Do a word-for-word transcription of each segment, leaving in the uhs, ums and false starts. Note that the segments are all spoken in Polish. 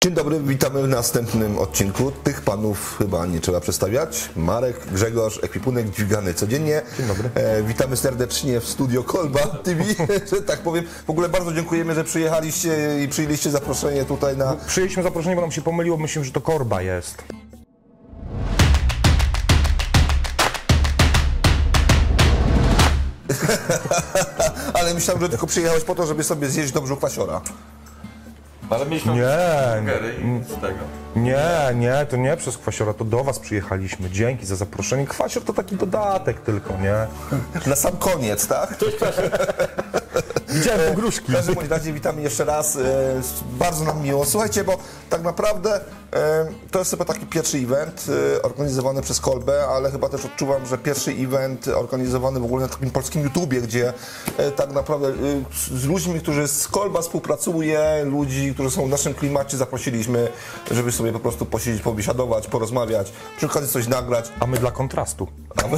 Dzień dobry, witamy w następnym odcinku. Tych panów chyba nie trzeba przedstawiać. Marek, Grzegorz, ekwipunek dźwigany codziennie. Dzień dobry. E, witamy serdecznie w studio Kolba T V, że tak powiem. W ogóle bardzo dziękujemy, że przyjechaliście i przyjęliście zaproszenie tutaj na... Przyjęliśmy zaproszenie, bo nam się pomyliło, myślimy, że to Korba jest. Ale myślałem, że tylko przyjechałeś po to, żeby sobie zjeść dobrze kwasiora. Ale mieliśmy Nie, burgery i z tego. Nie, nie, to nie przez Kwasiora, to do was przyjechaliśmy. Dzięki za zaproszenie. Kwasior to taki dodatek tylko, nie? Na sam koniec, tak? Widziałem pogróżki. W każdym razie witamy jeszcze raz. E, bardzo nam miło. Słuchajcie, bo tak naprawdę e, to jest chyba taki pierwszy event e, organizowany przez Kolbę, ale chyba też odczuwam, że pierwszy event organizowany w ogóle na takim polskim YouTubie, gdzie e, tak naprawdę e, z, z ludźmi, którzy z Kolba współpracuje, ludzi, którzy są w naszym klimacie, zaprosiliśmy, żeby sobie po prostu posiedzieć, pobiesiadować, porozmawiać, przy okazji coś nagrać. A my dla kontrastu.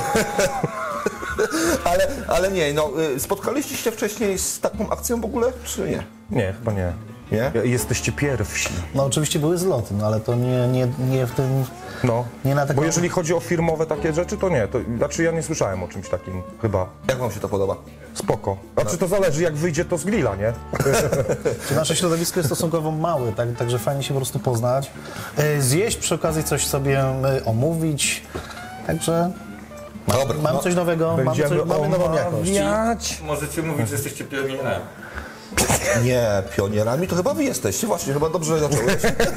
ale, ale nie, no, spotkaliście się wcześniej z taką akcją w ogóle, czy nie? Nie, chyba nie. Nie? Jesteście pierwsi. No oczywiście były zloty, no ale to nie, nie, nie w tym... No, Nie na taką... bo jeżeli chodzi o firmowe takie rzeczy, to nie. To, znaczy ja nie słyszałem o czymś takim, chyba. Jak wam się to podoba? Spoko. Znaczy to zależy, jak wyjdzie to z grilla, nie? Czy nasze środowisko jest stosunkowo małe, tak, także fajnie się po prostu poznać. E, Zjeść, przy okazji coś sobie e, omówić, także... Dobra, Mamy no. coś nowego, mamy, Będziemy coś, mamy nową jakość. omawiać. Możecie mówić, że jesteście pionierami. Nie, pionierami to chyba wy jesteście, właśnie, chyba dobrze zacząłeś.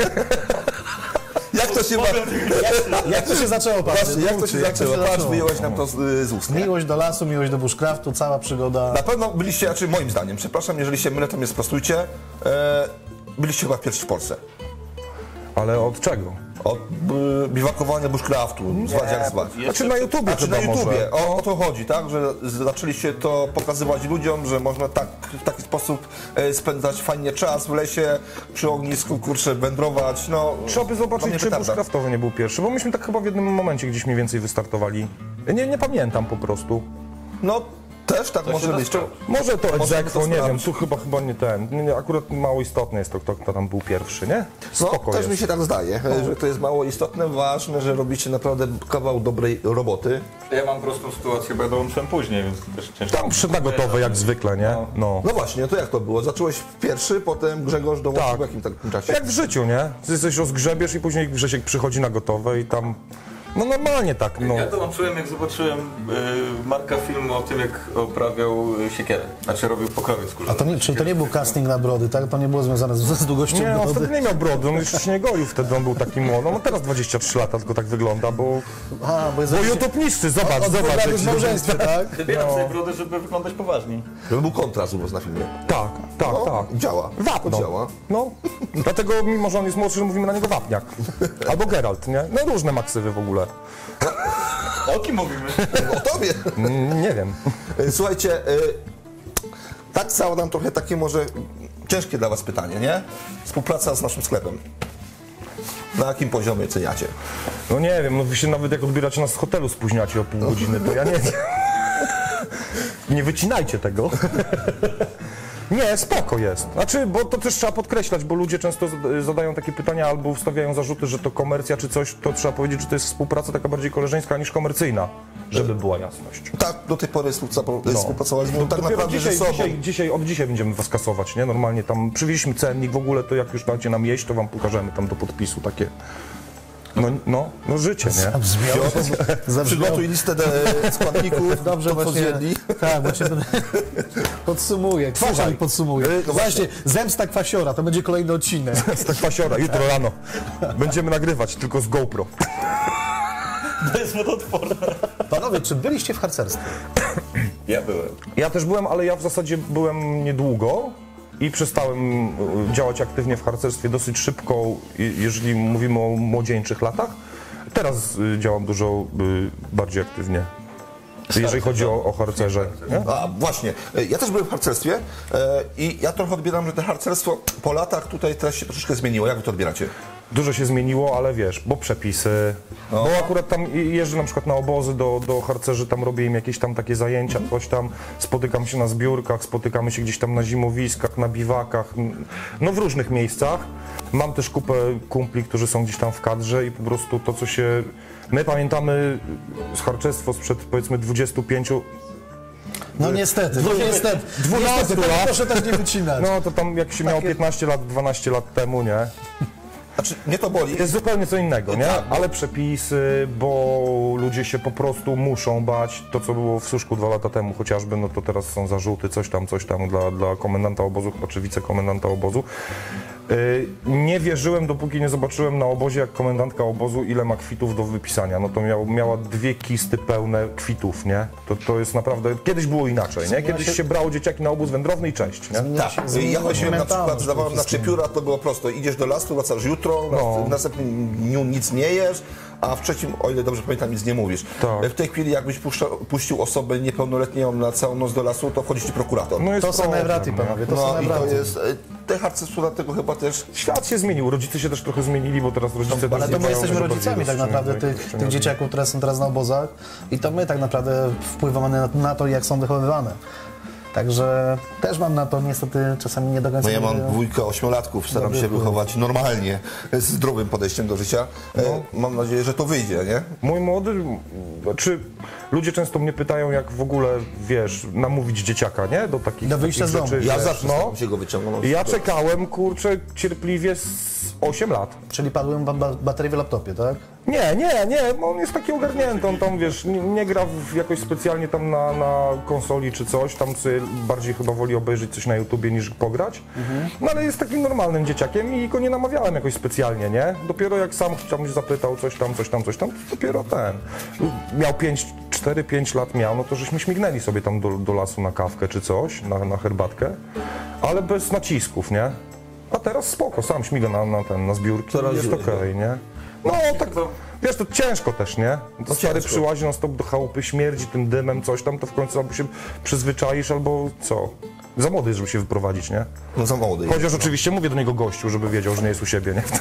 Jak to się ma... Jak, jak to się zaczęło, Patryk? Właśnie, jak to się Jak zaczęło? Patrz, wyjąłeś nam to z, z ust. Nie? Miłość do lasu, miłość do bushcraftu, cała przygoda. Na pewno byliście, znaczy moim zdaniem, przepraszam, jeżeli się mylę, to mnie sprostujcie, e, byliście chyba pierwsi w Polsce. Ale od czego? Od y, biwakowania bushcraftu, zwać jak zwać. Znaczy na YouTubie Znaczy chyba na YouTubie, może. o, o to chodzi, tak? Że zaczęliście to pokazywać ludziom, że można tak, w taki sposób e, spędzać fajnie czas w lesie, przy ognisku, kurczę, wędrować, no... Trzeba by dla zobaczyć, mnie czy petarda. bushcraftowy nie był pierwszy, bo myśmy tak chyba w jednym momencie gdzieś mniej więcej wystartowali. Nie, nie pamiętam po prostu. No, też tak może da być. sprawdzić. Może to Możemy egzekwo, to nie wiem, sprawdzić. tu chyba chyba nie ten. Nie, nie, akurat mało istotne jest to, kto, kto tam był pierwszy, nie? No, Spoko też jest. mi się tak zdaje, że to jest mało istotne, ważne, że robicie naprawdę kawał dobrej roboty. Ja mam prostą sytuację, bo ja dołączyłem później, więc też ciężko. Tam przyszedł na gotowe jak zwykle, nie? No. No właśnie, to jak to było? Zacząłeś pierwszy, potem Grzegorz dołączył Tak. w jakim takim czasie? Jak w życiu, nie? Ty coś rozgrzebiesz i później Grzesiek przychodzi na gotowe i tam... No normalnie tak, no. Ja dołączyłem, jak zobaczyłem y, Marka filmu o tym, jak oprawiał siekierę. Znaczy robił pokrowiec A skórzany. to nie, czyli to nie był casting na brody, tak? To nie było związane z, z długością Nie, on brody? wtedy nie miał brody, on jeszcze się nie goił wtedy, on był taki młody. No teraz dwadzieścia trzy lata, tylko tak wygląda, bo... A, bo jest Bo YouTube niszczy, zobacz, zobacz. jak w się- małżeństwie, tak? Wybieram sobie brodę, żeby wyglądać poważniej. To był kontrast u was na filmie. Tak, tak, No, tak. działa. Wapno. To działa. No, dlatego mimo, że on jest młodszy, mówimy na niego wapniak. Albo Geralt, nie? No różne maksywy w ogóle. O kim mówimy? O tobie! Mm, Nie wiem. Słuchajcie, y, tak samo dam trochę takie może ciężkie dla was pytanie, nie? Współpraca z naszym sklepem. Na jakim poziomie ceniacie? No nie wiem, no wy się nawet jak odbieracie nas z hotelu spóźniacie o pół godziny, to ja nie wiem. Nie wycinajcie tego. Nie, spoko jest. Znaczy, bo to też trzeba podkreślać, bo ludzie często zad- zadają takie pytania albo wstawiają zarzuty, że to komercja czy coś, to trzeba powiedzieć, że to jest współpraca taka bardziej koleżeńska niż komercyjna, żeby była jasność. Tak, do tej pory współpraca- No. współpracowaliśmy no, tak Dopiero naprawdę dzisiaj, ze sobą. dzisiaj, dzisiaj, od dzisiaj będziemy was kasować, nie? Normalnie tam przywieźliśmy cennik, w ogóle to jak już dacie nam jeść, to wam pokażemy tam do podpisu takie... No, no, no życie, nie? Zabrzmiało. Zabrzmiało. Przygotuj listę de- składników, Dobrze, to, co właśnie. zjedli. Tak, właśnie to podsumuję. Kwasior Słuchaj, mi podsumuje. y, no Właśnie, zemsta kwasiora, to będzie kolejny odcinek. Z tak pasiora, jutro rano. Będziemy nagrywać, tylko z GoPro. To jest wodoodporne. Panowie, czy byliście w harcerstwie? Ja byłem. Ja też byłem, ale ja w zasadzie byłem niedługo i przestałem y, działać aktywnie w harcerstwie dosyć szybko, i- jeżeli mówimy o młodzieńczych latach. Teraz y, działam dużo y, bardziej aktywnie, jeżeli chodzi o, o harcerze. Nie? A właśnie, ja też byłem w harcerstwie e, i ja trochę odbieram, że to harcerstwo po latach tutaj teraz się troszeczkę zmieniło. Jak wy to odbieracie? Dużo się zmieniło, ale wiesz, bo przepisy, No. bo akurat tam jeżdżę na przykład na obozy do, do harcerzy, tam robię im jakieś tam takie zajęcia, coś tam, spotykam się na zbiórkach, spotykamy się gdzieś tam na zimowiskach, na biwakach, no w różnych miejscach. Mam też kupę kumpli, którzy są gdzieś tam w kadrze i po prostu to, co się... My pamiętamy z harczestwo sprzed powiedzmy dwudziestu pięciu, No niestety, no niestety, dwunastu niestety, lat. proszę tak nie wycinać. no to tam jak się miało piętnaście lat, dwanaście lat temu, nie? Znaczy, mnie to boli. Jest zupełnie co innego, nie? Tak. Ale przepisy, bo ludzie się po prostu muszą bać. To, co było w Suszku dwa lata temu chociażby, no to teraz są zarzuty, coś tam, coś tam dla, dla komendanta obozu, czy wicekomendanta obozu. Yy, nie wierzyłem, dopóki nie zobaczyłem na obozie, jak komendantka obozu, ile ma kwitów do wypisania. No to miał, miała dwie kisty pełne kwitów, nie? To, to jest naprawdę... Kiedyś było inaczej, nie? Kiedyś się brało dzieciaki na obóz wędrowny i cześć, nie? Zmieniła się- Tak, zmieniła ja się chodziłem na mentalność przykład, zdawałem przede na wszystkim. trzepióra, to było prosto. Idziesz do lasu, wracasz jutro, No. w następnym dniu nic nie jesz, a w trzecim, o ile dobrze pamiętam, nic nie mówisz. Tak. W tej chwili jakbyś puszcza, puścił osobę niepełnoletnią na całą noc do lasu, to wchodzi ci prokurator. No jest To są problem, najwraty, nie? panowie, to są No i to najwraty. jest, e, te harcerstwa dlatego chyba też... Świat się zmienił, rodzice się też trochę zmienili, bo teraz rodzice też Ale to my mają jesteśmy dużo rodzicami bardziej tak naprawdę rozstrzygnięte tych, i tych dzieciaków, które są teraz na obozach i to my tak naprawdę wpływamy na, na to, jak są wychowywane. Także też mam na to niestety czasami nie do końca... No ja nie- mam dwójkę ośmiolatków, staram się wychować normalnie, z zdrowym podejściem do życia. E, Mam nadzieję, że to wyjdzie, nie? Mój młody, czy ludzie często mnie pytają, jak w ogóle, wiesz, namówić dzieciaka, nie? Do takich, Do wyjścia takich z domu. rzeczy, Ja że- zawsze no, staram się go wyciągnąć. ja czekałem, kurczę, cierpliwie z osiem lat. Czyli padły wam ba- baterie w laptopie, tak? Nie, nie, nie, on jest taki ogarnięty, on tam, wiesz, nie, nie gra w jakoś specjalnie tam na, na konsoli czy coś, tam sobie bardziej chyba woli obejrzeć coś na YouTubie niż pograć, no ale jest takim normalnym dzieciakiem i go nie namawiałem jakoś specjalnie, nie? Dopiero jak sam tam się zapytał coś tam, coś tam, coś tam, to dopiero ten. Miał pięć, cztery pięć lat miał, no to żeśmy śmignęli sobie tam do, do lasu na kawkę czy coś, na, na herbatkę, ale bez nacisków, nie? A teraz spoko, sam śmiga na, na ten, na zbiórki, Coraz jest źle. okej, nie? No tak, wiesz, to ciężko też, nie? To stary ciężko. przyłazi na stop do chałupy, śmierdzi tym dymem, coś tam, to w końcu albo się przyzwyczaisz, albo co? Za młody jest, żeby się wyprowadzić, nie? No za młody. Chociaż oczywiście mówię do niego gościu, żeby wiedział, że nie jest u siebie, nie?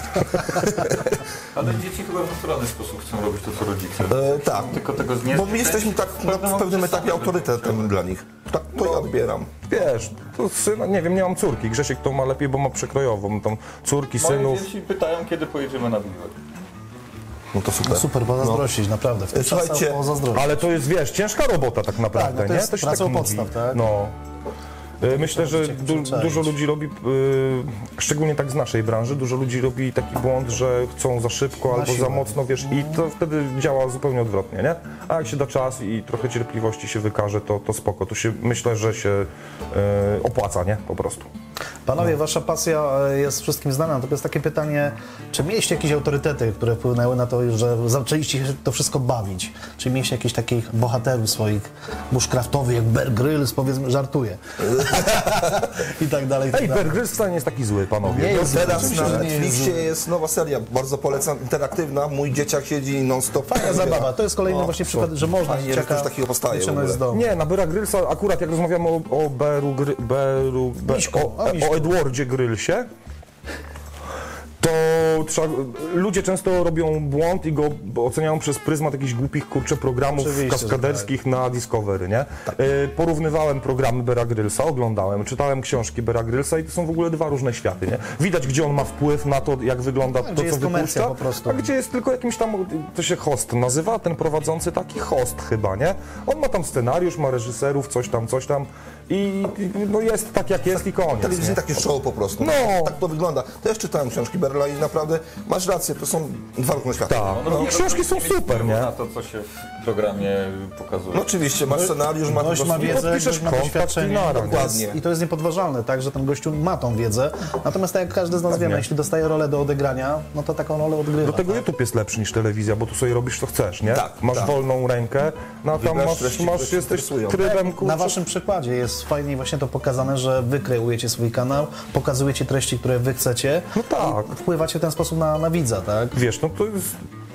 Ale dzieci chyba w naturalny sposób chcą robić to, co rodzice. E, tak, Tylko tego nie bo my jesteśmy tak na, w pewnym etapie autorytetem dla nich. Tak to ja odbieram. Wiesz, to syna, nie wiem, nie mam córki, Grzesiek to ma lepiej, bo ma przekrojową, tam córki, Moje synów. dzieci pytają, kiedy pojedziemy na biwak. No to super. Super, pozazdrościć, naprawdę. W tym Słuchajcie, czasach pozazdrościć. Ale to jest, wiesz, ciężka robota tak naprawdę, Tak, no to nie? jest się praca tak u podstaw, mówi. tak? No. Y, Myślę, że Chciałem du przyzwyczaić. dużo ludzi robi, y, szczególnie tak z naszej branży, dużo ludzi robi taki błąd, że chcą za szybko albo siłę. za mocno, wiesz, i to wtedy działa zupełnie odwrotnie, nie? A jak się da czas i trochę cierpliwości się wykaże, to, to spoko. To się, myślę, że się y, opłaca, nie? Po prostu. Panowie, wasza pasja e, jest wszystkim znana, natomiast takie pytanie, czy mieliście jakieś autorytety, które wpłynęły na to, że zaczęliście się to wszystko bawić? Czy mieliście jakichś takich bohaterów swoich bushcraftowych, jak Bear Grylls, powiedzmy, żartuję. I tak dalej, i tak Ej, dalej. Bear Grylls wcale nie jest taki zły, panowie. Nie No, jest Teraz Oczywiście, na że nie jest Netflixie zły. jest nowa seria, bardzo polecam, interaktywna. Mój dzieciak siedzi non-stop. Fajna zabawa, to jest kolejny No, właśnie przykład, że można fajnie, że dzieciaka coś takiego powstaje w wyciągnąć ogóle. z domu. Nie, na Beara Grylsa, akurat jak rozmawiamy o, o Bearu, Gry, Bearu Be, Miśku, o, o Miśku. o Edwardzie Grylsie, to trzeba, ludzie często robią błąd i go oceniają przez pryzmat jakichś głupich, kurczę, programów Oczywiście, że kaskaderskich na Discovery, nie? Y, porównywałem programy Beara Grylsa, oglądałem, czytałem książki Beara Grylsa i to są w ogóle dwa różne światy, nie? Widać, gdzie on ma wpływ na to, jak wygląda to, gdzie co jest komercja wypuszcza, po prostu. a gdzie jest tylko jakimś tam, to się host nazywa, ten prowadzący taki host chyba, nie? On ma tam scenariusz, ma reżyserów, coś tam, coś tam i i, no jest tak jak jest i koniec, Telewizyjne nie? takie show po prostu. No. Tak to wygląda. Też czytałem książki Berla i naprawdę masz rację, to są dwa różne światy. Tak, no, książki są mieć super, wpływu nie? na to, co się w programie pokazuje. No oczywiście, masz scenariusz, masz Gość po ma prostu- wiedzę, podpiszesz gość ma kontrakt doświadczenie i nara, nie? Dokładnie. i to jest niepodważalne, tak, że ten gościu ma tą wiedzę. Natomiast tak jak każdy z nas wiemy, jeśli dostaje rolę do odegrania, no to taką rolę odgrywa. Do tego tak? YouTube jest lepszy niż telewizja, bo tu sobie robisz co chcesz, nie? Tak, masz tak. wolną rękę, no a tam Wybierasz masz, treści, masz które cię jesteś interesują. trybem, kurczę, Na waszym przykładzie jest fajnie właśnie to pokazane, że wy kreujecie swój kanał, pokazujecie treści, które wy chcecie No tak. i wpływacie w ten sposób na, na widza, tak? wiesz, no to jest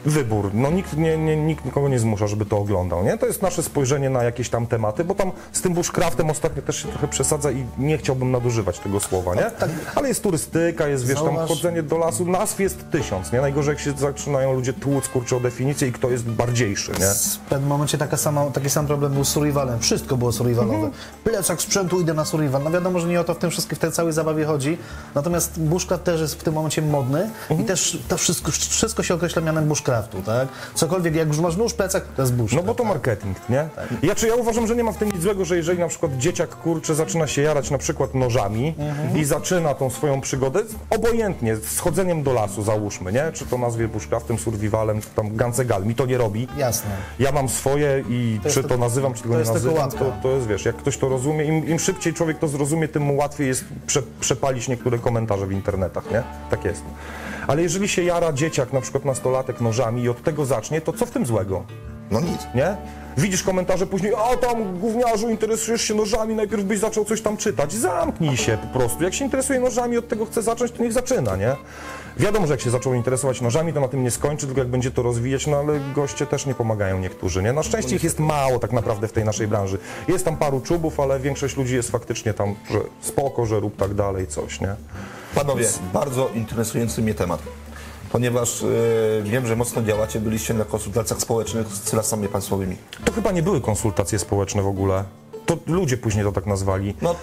wybór. No nikt, nie, nie, nikt nikogo nie zmusza, żeby to oglądał, nie? To jest nasze spojrzenie na jakieś tam tematy, bo tam z tym bushcraftem ostatnio też się trochę przesadza i nie chciałbym nadużywać tego słowa, nie? Ale jest turystyka, jest, wiesz, tam Zauważ- chodzenie do lasu, nazw jest tysiąc, nie? Najgorzej jak się zaczynają ludzie tłuc, kurczę, o definicję i kto jest bardziejszy, nie? W pewnym momencie taka sama, taki sam problem był z survivalem. Wszystko było survivalowe. Mhm. Plecak sprzętu, idę na survival. No wiadomo, że nie o to w tym wszystkim, w tej całej zabawie chodzi. Natomiast bushcraft też jest w tym momencie modny Mhm. i też to wszystko, wszystko się określa mianem bushcraftu, tak? Cokolwiek, jak już masz nóż, plecak, to jest No bushcraft. bo to marketing, nie? Ja, czy ja uważam, że nie ma w tym nic złego, że jeżeli na przykład dzieciak, kurczę, zaczyna się jarać na przykład nożami i zaczyna tą swoją przygodę, obojętnie, z chodzeniem do lasu, załóżmy, nie? Czy to nazwie bushcraftem, survivalem, czy tam gancegal, mi to nie robi. Jasne. Ja mam swoje i To czy jest to to- nazywam, czy tego to nie jest tylko nazywam, to, łatka. to jest, wiesz, jak ktoś to rozumie, im, im szybciej człowiek to zrozumie, tym mu łatwiej jest prze, przepalić niektóre komentarze w internetach, nie? Tak jest. Ale jeżeli się jara dzieciak, na przykład nastolatek nożami i od tego zacznie, to co w tym złego? No nic. Nie? Widzisz komentarze później, a tam gówniarzu, interesujesz się nożami, najpierw byś zaczął coś tam czytać. Zamknij się po prostu. Jak się interesuje nożami, od tego chce zacząć, to niech zaczyna, nie? Wiadomo, że jak się zaczął interesować nożami, to na tym nie skończy, tylko jak będzie to rozwijać, no ale goście też nie pomagają niektórzy, nie? Na szczęście ich jest mało tak naprawdę w tej naszej branży. Jest tam paru czubów, ale większość ludzi jest faktycznie tam, że spoko, że rób tak dalej, coś, nie? Panowie, bardzo interesujący mnie temat, ponieważ y, wiem, że mocno działacie, byliście na konsultacjach społecznych z lasami państwowymi. To chyba nie były konsultacje społeczne w ogóle. To ludzie później to tak nazwali. No,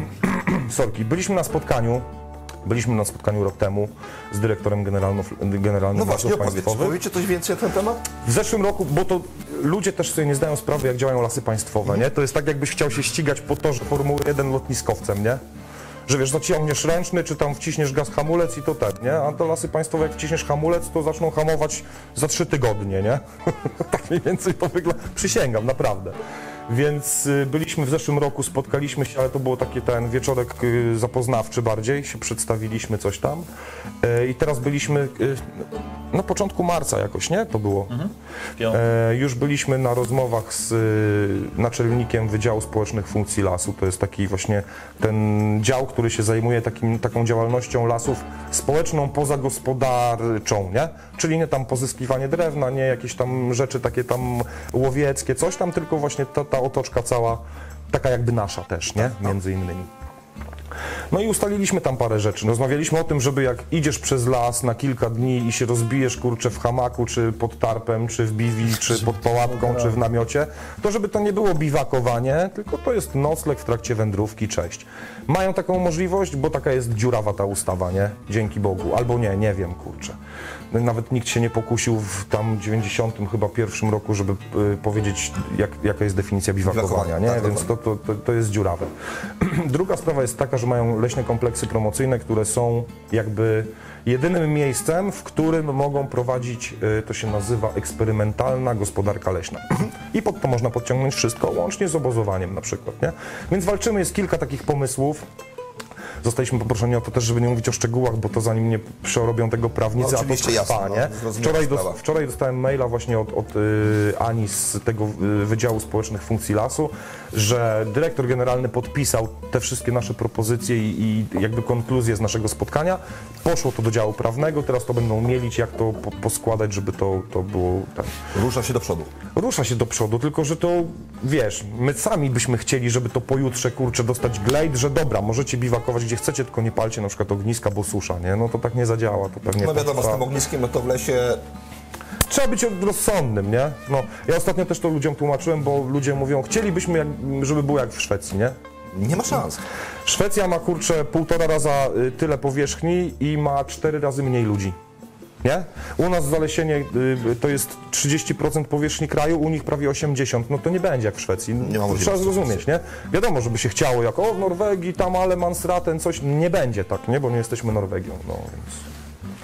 Sorki, byliśmy na spotkaniu, byliśmy na spotkaniu rok temu z dyrektorem generalnym, generalnym no właśnie, Lasów opowiedzcie, Państwowych. powiecie coś więcej na ten temat? W zeszłym roku, bo to ludzie też sobie nie zdają sprawy, jak działają lasy państwowe, nie? To jest tak, jakbyś chciał się ścigać po torze Formuły jeden lotniskowcem, nie? Że wiesz, zaciągniesz ręczny, czy tam wciśniesz gaz hamulec i to tak, nie? A to lasy państwowe, jak wciśniesz hamulec, to zaczną hamować za trzy tygodnie, nie? Tak mniej więcej to wygląda. Przysięgam, naprawdę. Więc y, byliśmy w zeszłym roku, spotkaliśmy się, ale to było taki ten wieczorek y, zapoznawczy bardziej, się przedstawiliśmy coś tam. Y, I teraz byliśmy y, na początku marca jakoś, nie? To było. E, już byliśmy na rozmowach z y, naczelnikiem Wydziału Społecznych Funkcji Lasu. To jest taki właśnie ten dział, który się zajmuje takim, taką działalnością lasów społeczną pozagospodarczą, nie? Czyli nie tam pozyskiwanie drewna, nie jakieś tam rzeczy takie tam łowieckie, coś tam, tylko właśnie ta, ta otoczka cała, taka jakby nasza też, nie? Między innymi. No i ustaliliśmy tam parę rzeczy. Rozmawialiśmy o tym, żeby jak idziesz przez las na kilka dni i się rozbijesz, kurczę, w hamaku, czy pod tarpem, czy w biwi, czy pod pałatką, czy w namiocie, to żeby to nie było biwakowanie, tylko to jest nocleg w trakcie wędrówki, cześć. Mają taką możliwość, bo taka jest dziurawa ta ustawa, nie? Dzięki Bogu. Albo nie, nie wiem, kurczę. Nawet nikt się nie pokusił w tam dziewięćdziesiątym chyba pierwszym roku, żeby y, powiedzieć, jak, jaka jest definicja biwakowania, nie? Tak, Więc to, to, to, to jest dziurawe. Druga sprawa jest taka, że mają leśne kompleksy promocyjne, które są jakby jedynym miejscem, w którym mogą prowadzić, y, to się nazywa eksperymentalna gospodarka leśna. I pod to można podciągnąć wszystko, łącznie z obozowaniem na przykład, nie? Więc walczymy, jest kilka takich pomysłów. Zostaliśmy poproszeni o to też, żeby nie mówić o szczegółach, bo to zanim nie przerobią tego prawnicy, No, a to oczywiście, trwa, jasne, no, nie? zrozumiała Wczoraj, sprawa. dos, wczoraj dostałem maila właśnie od, od y, Ani z tego y, Wydziału Społecznych Funkcji Lasu, że dyrektor generalny podpisał te wszystkie nasze propozycje i, i jakby konkluzje z naszego spotkania. Poszło to do działu prawnego, teraz to będą mielić, jak to po, poskładać, żeby to, to było tak. Rusza się do przodu. Rusza się do przodu, tylko że to, wiesz, my sami byśmy chcieli, żeby to pojutrze, kurczę, dostać glejt, że dobra, możecie biwakować gdzie chcecie, tylko nie palcie na przykład ogniska, bo susza, nie? No to tak nie zadziała, to pewnie No wiadomo, z potrwa. tym ogniskiem, no to w lesie Trzeba być rozsądnym, nie? No, ja ostatnio też to ludziom tłumaczyłem, bo ludzie mówią, chcielibyśmy, jak, żeby było jak w Szwecji, nie? nie ma szans. Szwecja ma, kurczę, półtora raza y, tyle powierzchni i ma cztery razy mniej ludzi. Nie? U nas zalesienie y, to jest trzydzieści procent powierzchni kraju, u nich prawie osiemdziesiąt procent. No to nie będzie jak w Szwecji. Nie ma To trzeba możliwości. zrozumieć, nie? Wiadomo, żeby się chciało, jak o w Norwegii, tam ale Mansraten, coś. Nie będzie tak, nie? Bo nie jesteśmy Norwegią, no więc...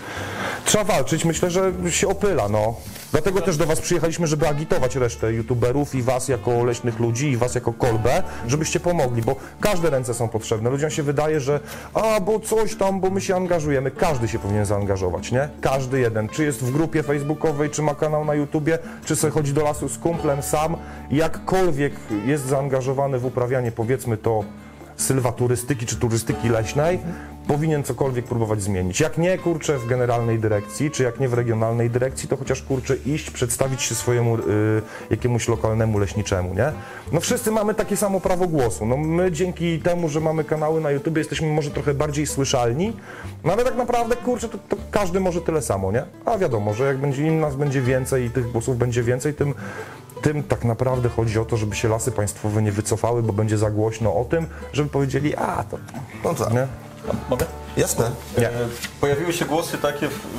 Trzeba walczyć, myślę, że się opyla, no. Dlatego też do was przyjechaliśmy, żeby agitować resztę youtuberów i was jako leśnych ludzi i was jako kolbę, żebyście pomogli, bo każde ręce są potrzebne. Ludziom się wydaje, że a, bo coś tam, bo my się angażujemy. Każdy się powinien zaangażować, nie? Każdy jeden. Czy jest w grupie facebookowej, czy ma kanał na YouTubie, czy sobie chodzi do lasu z kumplem sam. Jakkolwiek jest zaangażowany w uprawianie, powiedzmy to, sylwaturystyki czy turystyki leśnej, powinien cokolwiek próbować zmienić. Jak nie, kurczę, w generalnej dyrekcji, czy jak nie w regionalnej dyrekcji, to chociaż, kurczę, iść, przedstawić się swojemu y, jakiemuś lokalnemu leśniczemu, nie? No wszyscy mamy takie samo prawo głosu. No my dzięki temu, że mamy kanały na YouTube, jesteśmy może trochę bardziej słyszalni, no ale tak naprawdę, kurczę, to, to każdy może tyle samo, nie? A wiadomo, że jak będzie im nas będzie więcej i tych głosów będzie więcej, tym Tym tak naprawdę chodzi o to, żeby się Lasy Państwowe nie wycofały, bo będzie za głośno o tym, żeby powiedzieli, a to... No tak. Nie? Mogę? Jasne. Nie. E, Pojawiły się głosy takie, w-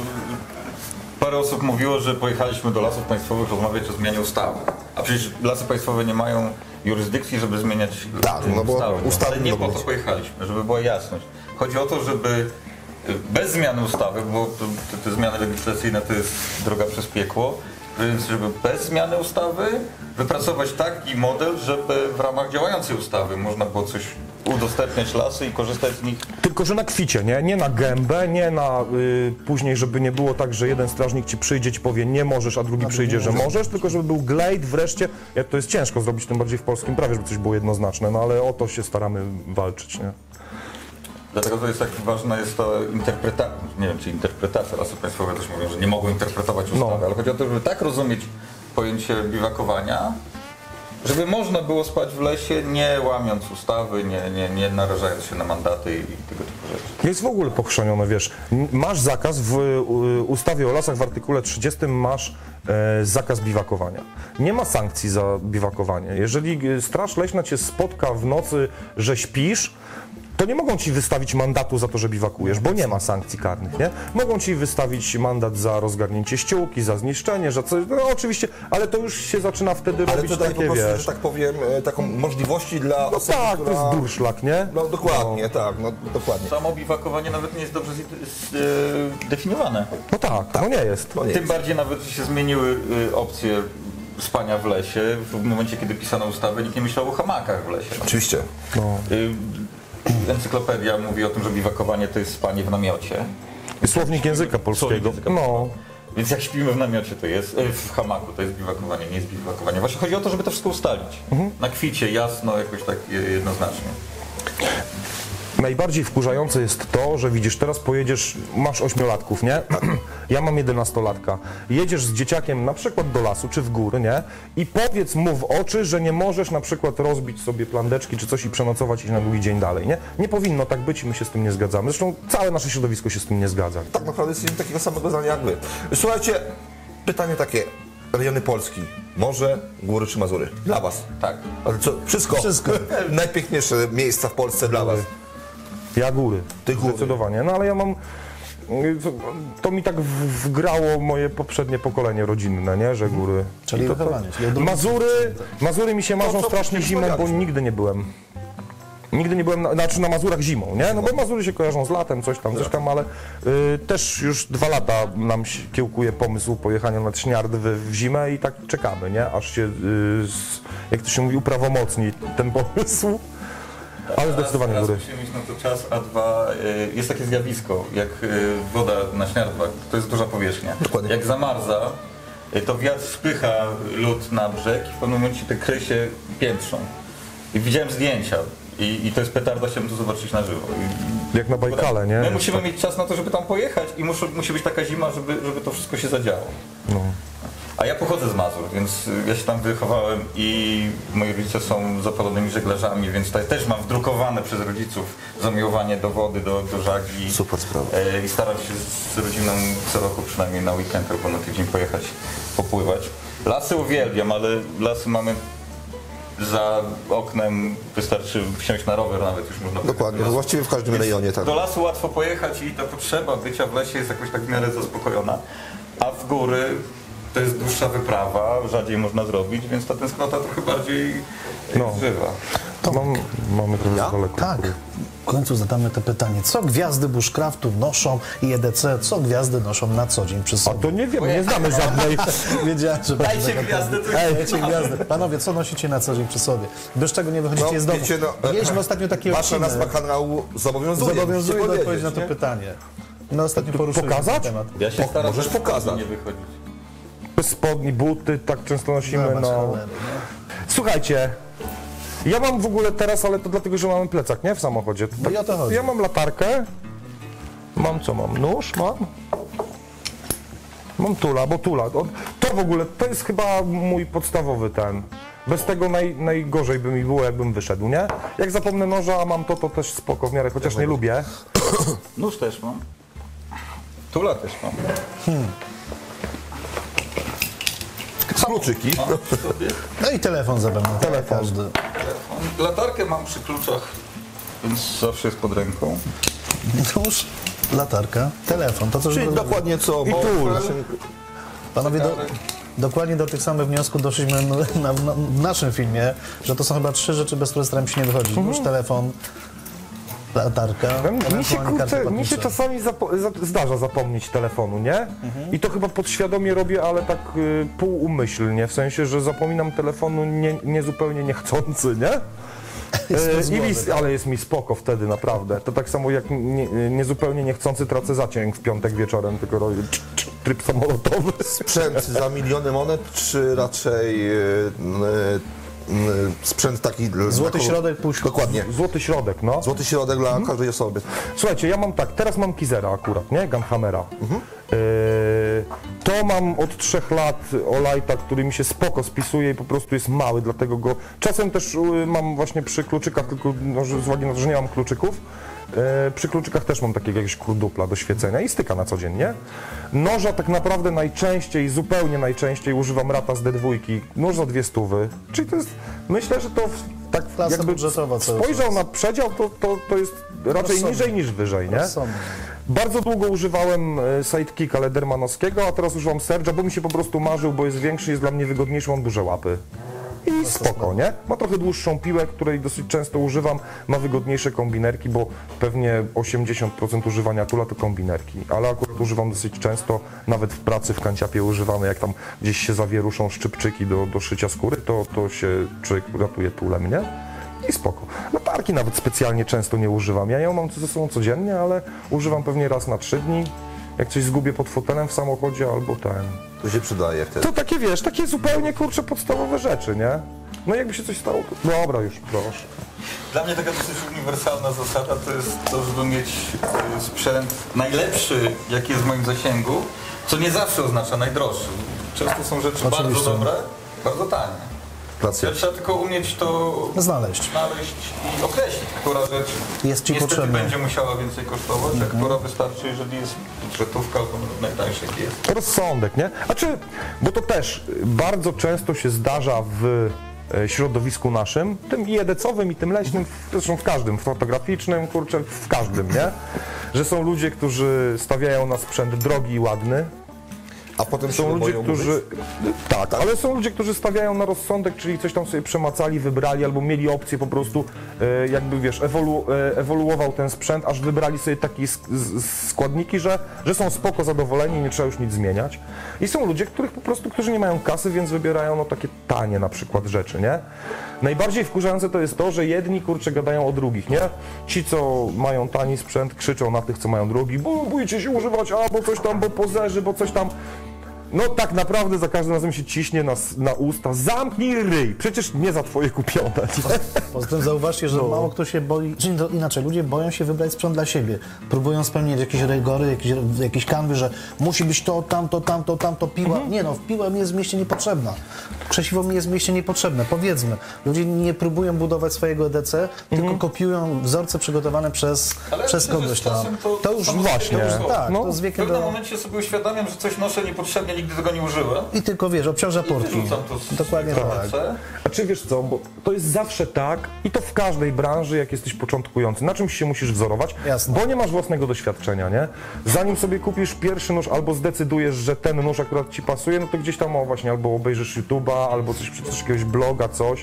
parę osób mówiło, że pojechaliśmy do Lasów Państwowych rozmawiać o zmianie ustawy. A przecież Lasy Państwowe nie mają jurysdykcji, żeby zmieniać Tak, e, no bo ustawy. ustawy Ale nie mogą po to być. pojechaliśmy, żeby była jasność. Chodzi o to, żeby e, bez zmiany ustawy, bo to, te, te zmiany legislacyjne to jest droga przez piekło, więc żeby bez zmiany ustawy wypracować taki model, żeby w ramach działającej ustawy można było coś udostępniać lasy i korzystać z nich. Tylko, że na kwicie, nie? Nie na gębę, nie na y, później, żeby nie było tak, że jeden strażnik ci przyjdzie, ci powie nie możesz, a drugi przyjdzie, że możesz, tylko żeby był glejt wreszcie. Jak to jest ciężko zrobić, tym bardziej w polskim prawie, żeby coś było jednoznaczne, no ale o to się staramy walczyć, nie? Dlatego to jest tak ważna jest ta interpretacja, nie wiem czy interpretacja, Lasy Państwowe też mówią, że nie mogą interpretować ustawy, No. ale chodzi o to, żeby tak rozumieć pojęcie biwakowania, żeby można było spać w lesie, nie łamiąc ustawy, nie, nie, nie narażając się na mandaty i, i tego typu rzeczy. Jest w ogóle pochrzanione, wiesz, m- masz zakaz w y, ustawie o lasach w artykule trzydziestym masz e, zakaz biwakowania. Nie ma sankcji za biwakowanie. Jeżeli y, straż leśna cię spotka w nocy, że śpisz, to nie mogą ci wystawić mandatu za to, że biwakujesz, bo nie ma sankcji karnych, nie? Mogą ci wystawić mandat za rozgarnięcie ściółki, za zniszczenie, za coś, no oczywiście, ale to już się zaczyna wtedy Ale robić to daje po takie, prostu, wiesz... że tak powiem, e, taką możliwości dla no osoby, tak, która... to jest durszlak, nie? No dokładnie, tak, no dokładnie. Samo biwakowanie nawet nie jest dobrze zdefiniowane. No tak, no nie jest. No nie Tym jest. bardziej nawet że się zmieniły y, opcje spania w lesie. W momencie, kiedy pisano ustawę, nikt nie myślał o hamakach w lesie. Oczywiście. No. Y, Encyklopedia mówi o tym, że biwakowanie to jest spanie w namiocie. Słownik języka polskiego. języka No. Więc jak śpimy w namiocie, to jest, y, w hamaku to jest biwakowanie, nie jest biwakowanie. Właśnie chodzi o to, żeby to wszystko ustalić. Na kwicie, jasno, jakoś tak je- jednoznacznie. Najbardziej wkurzające jest to, że widzisz, teraz pojedziesz, masz ośmiolatków, nie? Ja mam jedenastolatka. Jedziesz z dzieciakiem na przykład do lasu czy w góry, nie? I powiedz mu w oczy, że nie możesz na przykład rozbić sobie plandeczki czy coś i przenocować ich na drugi dzień dalej, nie? Nie powinno tak być i my się z tym nie zgadzamy. Zresztą całe nasze środowisko się z tym nie zgadza. Tak naprawdę jesteśmy takiego samego zdania jak wy. Słuchajcie, pytanie takie. Rejony Polski. Morze, góry czy Mazury? Dla was. Tak. Ale co? Wszystko. Wszystko. Najpiękniejsze miejsca w Polsce dla was. Ja góry. Ty góry. Zdecydowanie. No ale ja mam... To, to mi tak w- wgrało moje poprzednie pokolenie rodzinne, nie? Że góry. Czyli I to, to, wychowanie, czyli od- Mazury, Mazury mi się marzą co strasznie wcześniej zimą, bo rozmawialiśmy. nigdy nie byłem. Nigdy nie byłem, na, znaczy na Mazurach zimą, nie? No bo Mazury się kojarzą z latem, coś tam, coś tam, ale y, też już dwa lata nam się kiełkuje pomysł pojechania nad Śniardwy w zimę i tak czekamy, nie? Aż się, y, z, jak to się mówi, uprawomocni ten pomysł. Ale zdecydowanie raz, góry. raz musimy mieć na to czas, a dwa, y, jest takie zjawisko, jak y, woda na Śniardwach, to jest duża powierzchnia. Dokładnie. Jak zamarza, y, to wiatr spycha lód na brzeg i w pewnym momencie te kry się piętrzą. I widziałem zdjęcia i, i to jest petarda, chciałbym to zobaczyć na żywo. I, Jak na Bajkale, nie? My musimy mieć czas na to, żeby tam pojechać i muszą, musi być taka zima, żeby, żeby to wszystko się zadziało. No. A ja pochodzę z Mazur, więc y, ja się tam wychowałem i moi rodzice są zapalonymi żeglarzami, więc tutaj też mam wdrukowane przez rodziców zamiłowanie do wody, do, do żagli. Super sprawa. E, I staram się z rodziną co roku przynajmniej na weekend albo na tydzień pojechać, popływać. Lasy uwielbiam, ale lasy mamy za oknem, wystarczy wsiąść na rower nawet, już można Dokładnie, pojechać do lasu. właściwie w każdym Więc rejonie, tak. Do lasu łatwo pojechać i ta potrzeba bycia w lesie jest jakoś tak w miarę zaspokojona, a w góry to jest dłuższa wyprawa, rzadziej można zrobić, więc ta tęsknota trochę bardziej No. no. żywa. Mam, mamy trochę Ja? za daleko. Tak. W końcu zadamy to pytanie. Co gwiazdy bushcraftu noszą i E D C, co gwiazdy noszą na co dzień przy A sobie? to nie wiem, nie znamy żadnej. Wiedziałem, że będzie Dajcie taka gwiazdę, pytanie. to Ej, już dajcie gwiazdy. Panowie, co nosicie na co dzień przy sobie? Bez czego nie wychodzicie z domu? wiecie, no, Mieliśmy ostatnio taki Wasza odcinek. nazwa kanału zobowiązuje. Zobowiązuje do musicie odpowiedzi na to powiedzieć, nie? pytanie. My ostatnio poruszyliśmy pokazać? ten temat. Ja się staram, możesz żeby z pokazać. nie wychodzić. Bez spodni, buty, tak często nosimy. Zobacz, No. cholery, nie? Słuchajcie, ja mam w ogóle teraz, ale to dlatego, że mamy plecak, nie? W samochodzie. No i o to chodzi. Ja mam latarkę, Mam co mam? Nóż mam? Mam tula, bo tula. O, to w ogóle, to jest chyba mój podstawowy ten. Bez tego naj, najgorzej by mi było, jakbym wyszedł, nie? Jak zapomnę noża, a mam to, to też spoko w miarę, chociaż nie lubię. Nóż też mam. Tula też mam. Hmm. Kluczyki. Mam sobie. No i telefon zapewne. Telefon. Każdy. Latarkę mam przy kluczach, więc zawsze jest pod ręką. Nóż, latarka, telefon. To co Czyli już dokładnie co? I bo- tul. Panowie, do, dokładnie do tych samych wniosków doszliśmy na, na, w naszym filmie, że to są chyba trzy rzeczy, bez których staramy się nie wychodzić. Nóż, telefon, latarka, Mi się, ewentualnie karty kurczę, mi się płatnicze. czasami zapo- za- zdarza zapomnieć telefonu, nie? I to chyba podświadomie robię, ale tak y, półumyślnie, w sensie, że zapominam telefonu nie, nie zupełnie niechcący, nie? Jest E, I głowy, lis, ale jest mi spoko wtedy, naprawdę. To tak samo jak nie, nie zupełnie niechcący tracę zasięg w piątek wieczorem, tylko robię cz, cz, tryb samolotowy. Sprzęt za miliony monet, czy raczej e, e, e, sprzęt taki... dla Złoty kogo- środek, pół środka. Dokładnie. Złoty środek, no. Złoty środek dla każdej osoby. Słuchajcie, ja mam tak, teraz mam Kizera akurat, nie? Gunhammera. Yy, to mam od trzech lat Olajta, który mi się spoko spisuje i po prostu jest mały, dlatego go... Czasem też yy, mam właśnie przy kluczykach, tylko no, że z uwagi na to, że nie mam kluczyków, yy, przy kluczykach też mam takiego jakiegoś kurdupla do świecenia i styka na co dzień, nie? Noża tak naprawdę najczęściej, zupełnie najczęściej używam Rata z D dwa, nóż za dwie stówy, czyli to jest, myślę, że to w, tak Klasa jakby budżetowa cały spojrzał czas. na przedział, to, to, to jest raczej Rozsądnie. niżej niż wyżej, nie? Rozsądnie. Bardzo długo używałem e, sidekicka Ledermanowskiego, a teraz używam Serge'a, bo mi się po prostu marzył, bo jest większy, jest dla mnie wygodniejszy, mam duże łapy. I spoko, nie? Ma trochę dłuższą piłę, której dosyć często używam, ma wygodniejsze kombinerki, bo pewnie osiemdziesiąt procent używania tula to kombinerki, ale akurat używam dosyć często, nawet w pracy w kanciapie używamy, jak tam gdzieś się zawieruszą szczypczyki do, do szycia skóry, to, to się człowiek ratuje tulem, nie? I spoko. Latarki nawet specjalnie często nie używam. Ja ją mam ze sobą codziennie, ale używam pewnie raz na trzy dni. Jak coś zgubię pod fotelem w samochodzie albo ten. To się przydaje wtedy. To takie, wiesz, takie zupełnie, kurcze, podstawowe rzeczy, nie? No jakby się coś stało, to... Dobra, już, proszę. Dla mnie taka dosyć uniwersalna zasada to jest to, żeby mieć y, sprzęt najlepszy, jaki jest w moim zasięgu, co nie zawsze oznacza najdroższy. Często są rzeczy Oczywiście. bardzo dobre, bardzo tanie. Racja. Trzeba tylko umieć to Znaleźć. znaleźć i określić, która rzecz Jest ci niestety potrzebna. będzie musiała więcej kosztować, a która wystarczy, jeżeli jest budżetówka albo najtańszy jaki jest. Rozsądek, nie? A czy, bo to też bardzo często się zdarza w e, środowisku naszym, tym i edecowym, i tym leśnym, w- zresztą w każdym, w fotograficznym, kurczę, w każdym, nie? Że są ludzie, którzy stawiają na sprzęt drogi i ładny. A potem się Są ludzie, boją którzy... mówić? Tak, ale są ludzie, którzy stawiają na rozsądek, czyli coś tam sobie przemacali, wybrali, albo mieli opcję po prostu, e, jakby wiesz, ewolu, e, ewoluował ten sprzęt, aż wybrali sobie takie sk- z- składniki, że, że są spoko zadowoleni, nie trzeba już nic zmieniać. I są ludzie, których po prostu, którzy nie mają kasy, więc wybierają no takie tanie na przykład rzeczy, nie? Najbardziej wkurzające to jest to, że jedni, kurczę, gadają o drugich, nie? Ci, co mają tani sprzęt, krzyczą na tych, co mają drogi, bo boicie się używać, a bo coś tam, bo pozerzy, bo coś tam. No tak naprawdę za każdym razem się ciśnie na, s- na usta. Zamknij ryj! Przecież nie za twoje kupione. Nie? Poza tym zauważcie, że mało kto się boi, czyli to inaczej, ludzie boją się wybrać sprzęt dla siebie. Próbują spełnić jakieś rygory, jakieś, jakieś kanwy, że musi być to, tamto, tamto, tamto, piła. Nie no, piła mi jest w mieście niepotrzebna. Krzesiwo mi jest w mieście niepotrzebne, powiedzmy. Ludzie nie próbują budować swojego E D C, tylko kopiują wzorce przygotowane przez, Ale przez myślę, że kogoś z tam. czasem to- To już to właśnie. to już Tak, No, to z W wiekiem pewnym do... momencie sobie uświadamiam, że coś noszę niepotrzebnie, nigdy tego nie użyłem. I tylko wiesz, obciąża portki. Wyrzucam to z Dokładnie tak. tak. A czy wiesz co, bo to jest zawsze tak i to w każdej branży, jak jesteś początkujący, na czymś się musisz wzorować, Jasne. bo nie masz własnego doświadczenia, nie? Zanim sobie kupisz pierwszy nóż albo zdecydujesz, że ten nóż akurat ci pasuje, no to gdzieś tam o właśnie albo obejrzysz YouTube'a, albo coś, przeczytasz jakiegoś bloga, coś.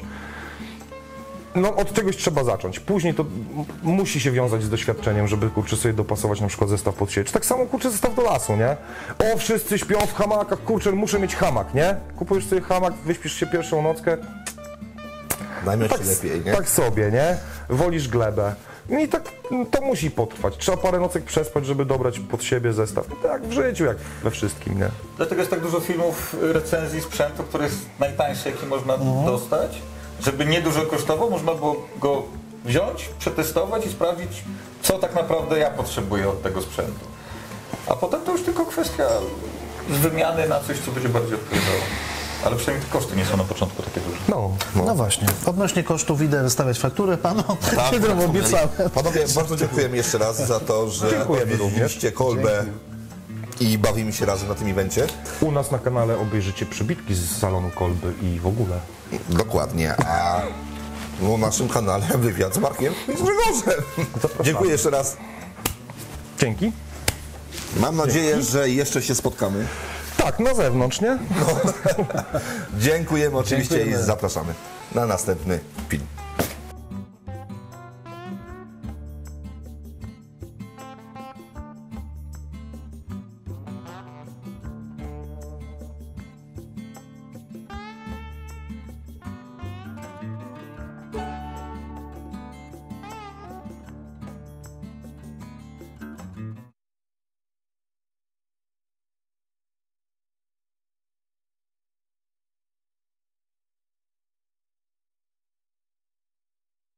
No od czegoś trzeba zacząć. Później to m- musi się wiązać z doświadczeniem, żeby kurczę sobie dopasować na przykład zestaw pod sieć. Tak samo kurczę zestaw do lasu, nie? O, wszyscy śpią w hamakach, kurczę, muszę mieć hamak, nie? Kupujesz sobie hamak, wyśpisz się pierwszą nockę, Najmniej tak, się lepiej, nie? tak sobie, nie? Wolisz glebę. No i tak to musi potrwać. Trzeba parę nocek przespać, żeby dobrać pod siebie zestaw. No tak w życiu, jak we wszystkim, nie? Dlatego jest tak dużo filmów, recenzji sprzętu, który jest najtańszy, jaki można dostać. Żeby niedużo kosztował, można było go wziąć, przetestować i sprawdzić, co co tak naprawdę ja potrzebuję od tego sprzętu. A potem to już tylko kwestia wymiany na coś, co będzie bardziej odpowiadało. Ale przynajmniej te koszty nie są na początku takie duże. No, No właśnie, odnośnie kosztów idę wystawiać fakturę panu, którą obiecałem. Panowie, bardzo dziękujemy jeszcze raz za to, że Dziękujemy odwiedziliście kolbę i bawimy się razem na tym evencie. u nas na kanale obejrzycie przybitki z salonu kolby i w ogóle. Dokładnie, a na naszym kanale wywiad z Markiem i z Grzegorzem. Dziękuję jeszcze raz. Dzięki. Mam nadzieję, że jeszcze się spotkamy. Tak, na zewnątrz, nie? Dziękujemy oczywiście Dziękujemy. i zapraszamy na następny film.